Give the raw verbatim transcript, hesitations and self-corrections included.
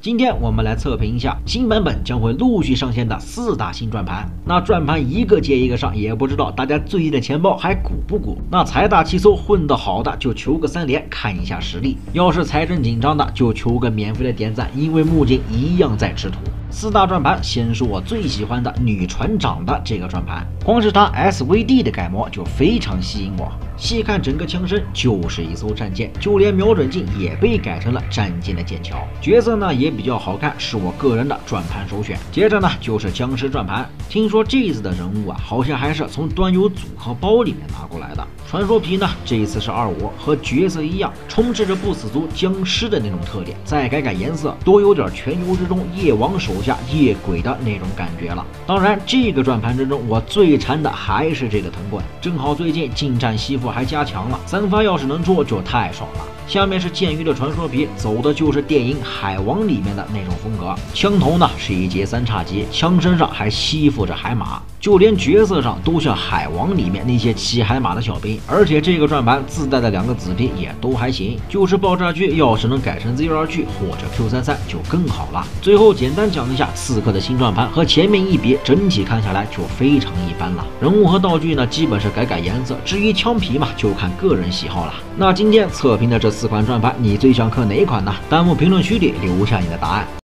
今天我们来测评一下新版本将会陆续上线的四大新转盘。那转盘一个接一个上，也不知道大家最近的钱包还鼓不鼓？那财大气粗混得好的就求个三连，看一下实力；要是财政紧张的就求个免费的点赞，因为木槿一样在吃土。四大转盘，先说我最喜欢的女船长的这个转盘，光是它 S V D 的改模就非常吸引我。细看整个枪身就是一艘战舰，就连瞄准镜也被改成了战舰的剑桥。角色呢也比较好看，是我个人的转盘首选。接着呢就是僵尸转盘，听说这次的人物啊，好像还是从端游组合包里面拿过来的。传说皮呢这一次是二五，和角色一样，充斥着不死族僵尸的那种特点，再改改颜色，多有点全游之中夜王手下夜鬼的那种感觉了。当然，这个转盘之中，我最馋的还是这个藤棍，正好最近近战西服还加强了，三发要是能出就太爽了。下面是剑鱼的传说皮，走的就是电影《海王》里面的那种风格。枪头呢是一节三叉戟，枪身上还吸附着海马，就连角色上都像《海王》里面那些骑海马的小兵。而且这个转盘自带的两个子皮也都还行，就是爆炸狙要是能改成 Z 二 狙或者 Q 三三就更好了。最后简单讲一下刺客的新转盘，和前面一比，整体看下来就非常一般了。人物和道具呢基本是改改颜色，至于枪皮嘛就看个人喜好了。那今天测评的这四款转盘，你最想氪哪一款呢？弹幕评论区里留下你的答案。